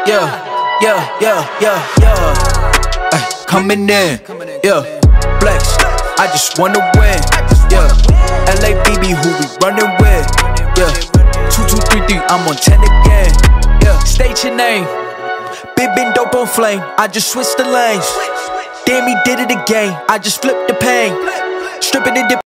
Ay, coming in, yeah. Flex, I just wanna win, yeah. LABB, who we running with, yeah. 2233, I'm on 10 again, yeah. State your name, been dope on flame. I just switched the lanes. Damn, he did it again. I just flipped the pain, stripping and dipping.